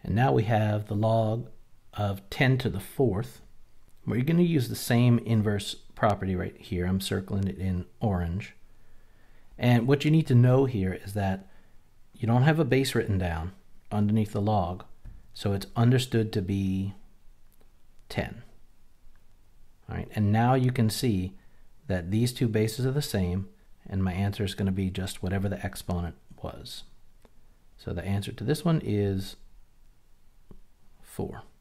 And now we have the log of 10 to the fourth. We're going to use the same inverse property right here. I'm circling it in orange. And what you need to know here is that you don't have a base written down underneath the log, so it's understood to be 10. All right, and now you can see that these two bases are the same, and my answer is going to be just whatever the exponent was. So the answer to this one is 4.